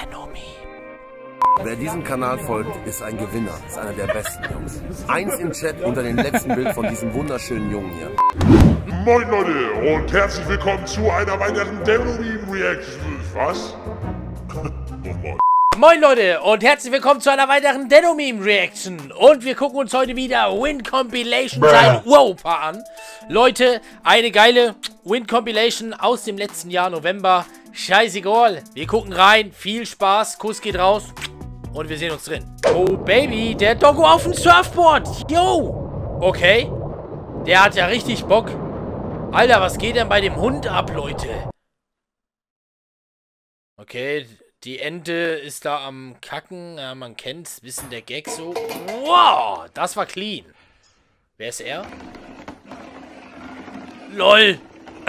Denomi. Wer diesem Kanal folgt, ist ein Gewinner. Ist einer der besten Jungs. Eins im Chat unter dem letzten Bild von diesem wunderschönen Jungen hier. Moin Leute und herzlich willkommen zu einer weiteren Denomi Reaction. Was? Moin Leute und herzlich willkommen zu einer weiteren Denomeme Reaction. Und wir gucken uns heute wieder Win Compilation sein Whopper an. Leute, eine geile Win Compilation aus dem letzten Jahr November. Scheißegal, wir gucken rein. Viel Spaß, Kuss geht raus und wir sehen uns drin. Oh Baby, der Doggo auf dem Surfboard. Yo, okay. Der hat ja richtig Bock. Alter, was geht denn bei dem Hund ab, Leute? Okay, die Ente ist da am Kacken. Ja, man kennt's. Bisschen der Gag so. Wow, das war clean. Wer ist er? LOL.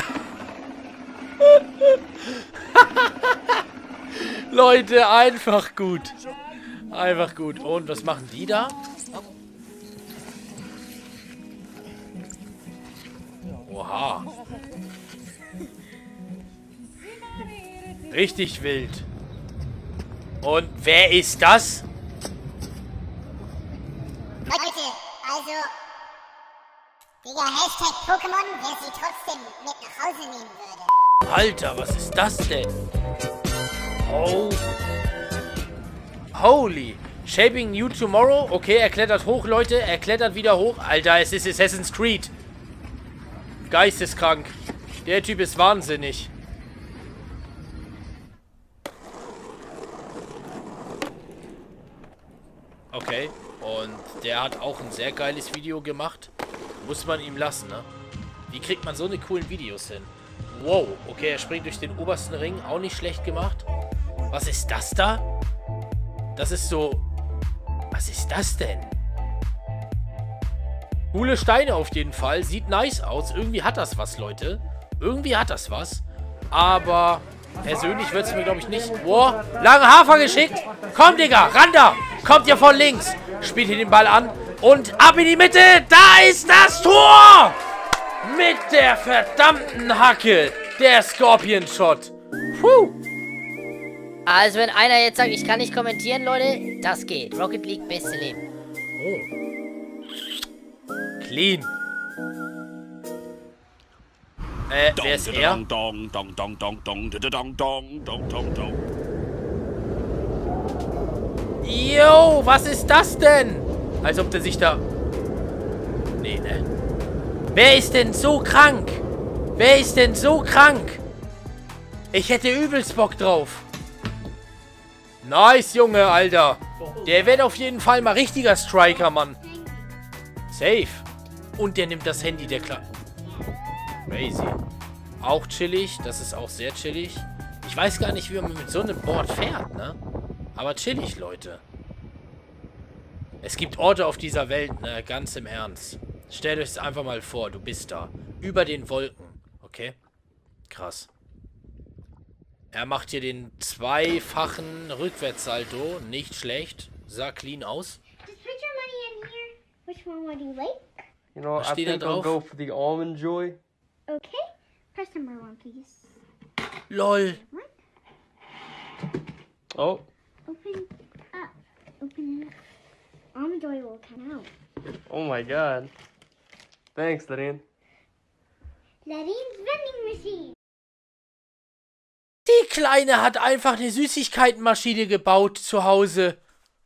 Leute, einfach gut. Einfach gut. Und was machen die da? Oha. Richtig wild. Und wer ist das? Leute, also, Digga, Hashtag Pokémon, wer sie trotzdem mit nach Hause nehmen würde. Alter, was ist das denn? Oh. Holy. Shaping New Tomorrow. Okay, er klettert hoch, Leute. Er klettert wieder hoch. Alter, es ist Assassin's Creed. Geisteskrank. Der Typ ist wahnsinnig. Okay, und der hat auch ein sehr geiles Video gemacht. Muss man ihm lassen, ne? Wie kriegt man so eine coolen Videos hin? Wow, okay, er springt durch den obersten Ring. Auch nicht schlecht gemacht. Was ist das da? Das ist so... Was ist das denn? Coole Steine auf jeden Fall. Sieht nice aus. Irgendwie hat das was, Leute. Irgendwie hat das was. Aber... persönlich wird es mir, glaube ich, nicht... Wow, lange Hafer geschickt. Komm, Digga, ran da. Kommt ihr von links. Spielt hier den Ball an. Und ab in die Mitte. Da ist das Tor. Mit der verdammten Hacke. Der Scorpion-Shot. Puh. Also wenn einer jetzt sagt, ich kann nicht kommentieren, Leute, das geht. Rocket League, beste Leben. Oh. Clean. Wer ist er? Yo, was ist das denn? Als ob der sich da... Nee, ne? Wer ist denn so krank? Wer ist denn so krank? Ich hätte übelst Bock drauf. Nice, Junge, Alter. Der wird auf jeden Fall mal richtiger Striker, Mann. Safe. Und der nimmt das Handy, der Kleine. Crazy. Auch chillig. Das ist auch sehr chillig. Ich weiß gar nicht, wie man mit so einem Board fährt, ne? Aber chillig, Leute. Es gibt Orte auf dieser Welt, ne? Ganz im Ernst. Stellt euch es einfach mal vor, du bist da. Über den Wolken. Okay? Krass. Er macht hier den zweifachen Rückwärtssalto. Nicht schlecht. Sah clean aus. Just put your money in here. Which one would you like? You know, Was I steht da think I'll drauf? go for the almond joy. Okay. Press number one, please. LOL. Oh, Open up. Open it up. Almond Joy will come out. oh my God. Thanks, Darren. Ladine's vending machine. Die Kleine hat einfach eine Süßigkeitenmaschine gebaut zu Hause.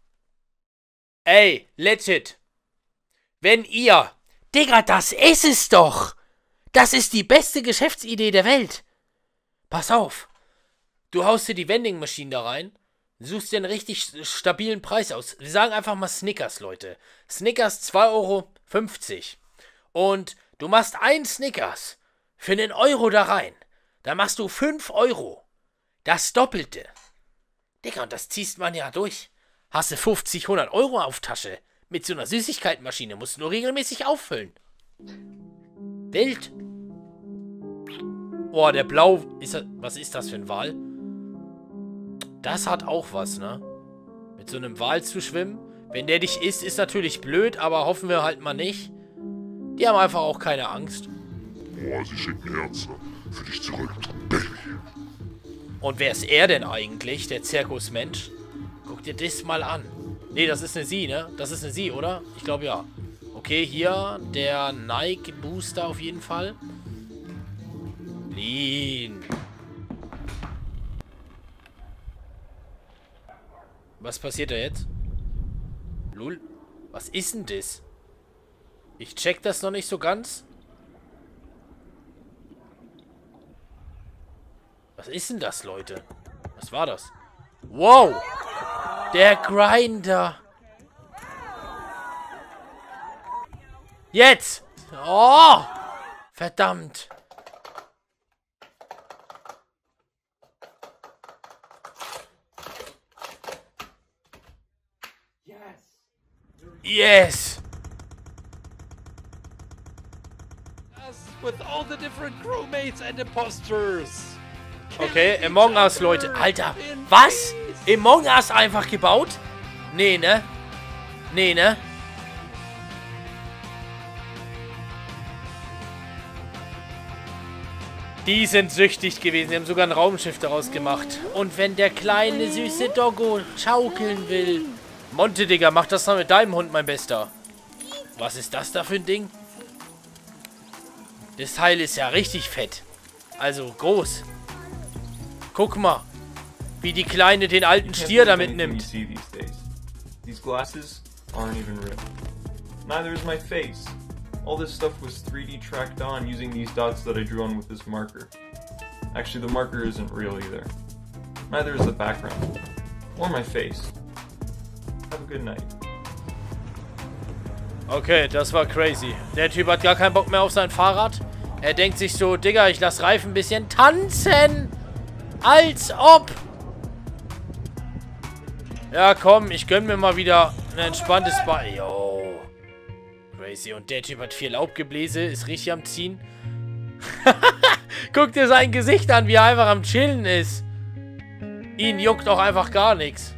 Ey, legit. Wenn ihr... Digga, das ist es doch. Das ist die beste Geschäftsidee der Welt. Pass auf. Du haust dir die Vending Machine da rein, suchst dir einen richtig stabilen Preis aus. Wir sagen einfach mal Snickers, Leute. Snickers 2,50 €. Und du machst einen Snickers für einen Euro da rein. Da machst du 5 €. Das Doppelte. Digga, und das ziehst man ja durch. Hast du 50, 100 € auf Tasche. Mit so einer Süßigkeitenmaschine musst du nur regelmäßig auffüllen. Wild. Boah, der Blau... Was ist das für ein Wal? Das hat auch was, ne? Mit so einem Wal zu schwimmen. Wenn der dich isst, ist natürlich blöd, aber hoffen wir halt mal nicht. Die haben einfach auch keine Angst. Oh, sie schicken Herzen für dich zurück, Baby. Und wer ist er denn eigentlich, der Zirkusmensch? Guck dir das mal an. Nee, das ist eine Sie, ne? Das ist eine Sie, oder? Ich glaube, ja. Okay, hier der Nike Booster auf jeden Fall. Lean. Was passiert da jetzt? Lul. Was ist denn das? Ich check das noch nicht so ganz. Was ist denn das, Leute? Was war das? Wow! Der Grinder! Jetzt! Oh! Verdammt! Yes! With all the different crewmates and imposters. Okay, Among Us, Leute. Alter, was? Among Us einfach gebaut? Nee, ne? Nee, ne? Die sind süchtig gewesen. Die haben sogar ein Raumschiff daraus gemacht. Und wenn der kleine, süße Doggo schaukeln will. Monte, Digga, mach das mal mit deinem Hund, mein Bester. Was ist das da für ein Ding? Das Teil ist ja richtig fett. Also groß. Guck mal, wie die Kleine den alten Stier da mitnimmt. These glasses aren't even real. Neither is my face. All this stuff was 3D tracked on using these dots that I drew on with this marker. Actually, the marker isn't real either. Neither is the background. Or my face. Have a good night. Okay, das war crazy. Der Typ hat gar keinen Bock mehr auf sein Fahrrad. Er denkt sich so, Digga, ich lass Reifen ein bisschen tanzen. Als ob. Ja, komm, ich gönn mir mal wieder ein entspanntes Yo. Crazy. Und der Typ hat 4 Laubgebläse, ist richtig am Ziehen. Guck dir sein Gesicht an, wie er einfach am Chillen ist. Ihn juckt auch einfach gar nichts.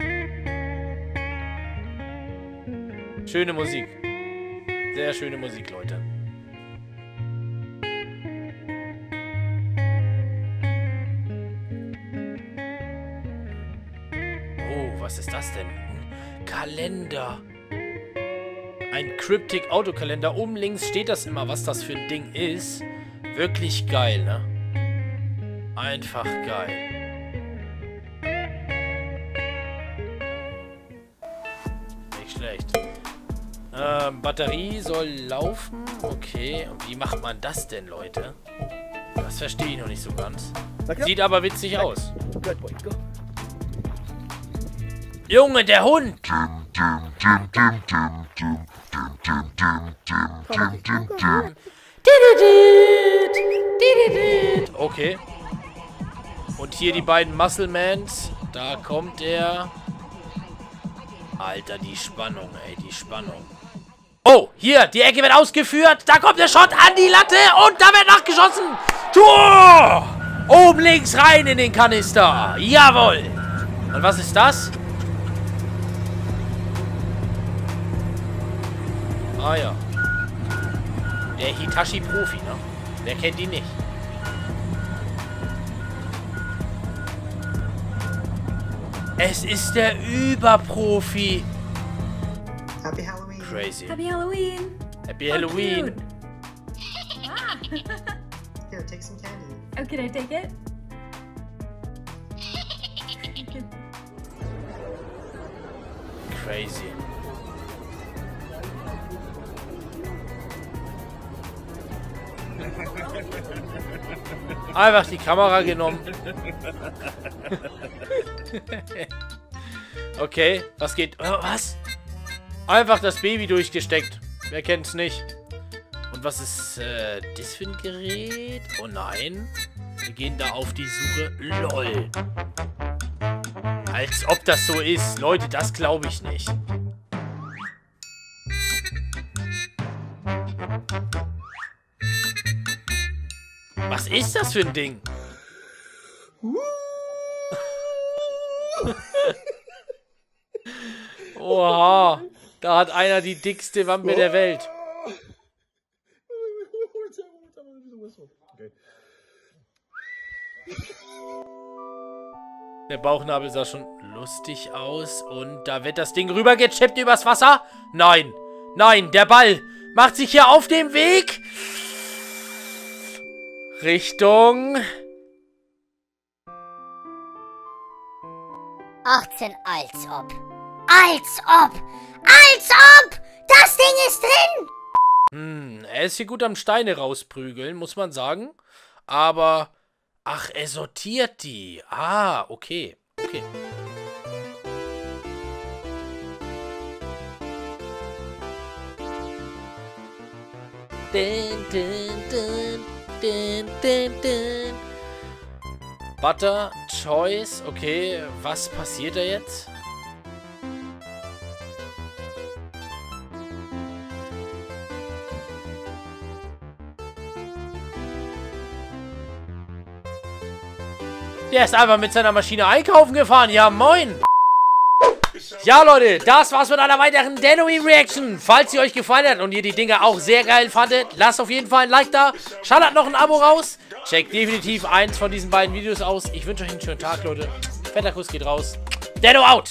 Schöne Musik. Sehr schöne Musik, Leute. Oh, was ist das denn? Ein Kalender. Ein Cryptic Autokalender. Oben links steht das immer, was das für ein Ding ist. Wirklich geil, ne? Einfach geil. Nicht schlecht. Batterie soll laufen. Okay. Und wie macht man das denn, Leute? Das verstehe ich noch nicht so ganz. Sieht aber witzig aus. Junge, der Hund! Okay. Und hier die beiden Musclemans. Da kommt er. Alter, die Spannung, ey, die Spannung. Oh, hier, die Ecke wird ausgeführt. Da kommt der Shot an die Latte und da wird nachgeschossen. Tor! Oben links rein in den Kanister. Jawohl. Und was ist das? Ah ja. Der Hitachi-Profi, ne? Wer kennt ihn nicht? Es ist der Überprofi. Happy Halloween. Crazy. Happy Halloween. Happy Halloween. Ah. Here, take some candy. Oh, can I take it? Crazy. Einfach die Kamera genommen. Okay, was geht? Oh, was? Einfach das Baby durchgesteckt. Wer kennt's nicht? Und was ist das für ein Gerät? Oh nein. Wir gehen da auf die Suche. LOL. Als ob das so ist. Leute, das glaube ich nicht. Was ist das für ein Ding? Oha. Da hat einer die dickste Wampe der Welt. Der Bauchnabel sah schon lustig aus. Und da wird das Ding rübergechippt übers Wasser. Nein. Nein, der Ball macht sich hier auf dem Weg. Richtung... 18, als ob. Als ob! Als ob! Das Ding ist drin! Er ist hier gut am Steine rausprügeln, muss man sagen. Aber... Ach, er sortiert die. Ah, okay. Okay. Butter, Choice, okay. Was passiert da jetzt? Der ist einfach mit seiner Maschine einkaufen gefahren. Ja, moin. Ja, Leute, das war's mit einer weiteren Halloween-Reaction. Falls sie euch gefallen hat und ihr die Dinger auch sehr geil fandet, lasst auf jeden Fall ein Like da. Schallert noch ein Abo raus. Checkt definitiv eins von diesen beiden Videos aus. Ich wünsche euch einen schönen Tag, Leute. Fetter Kuss geht raus. Dano out.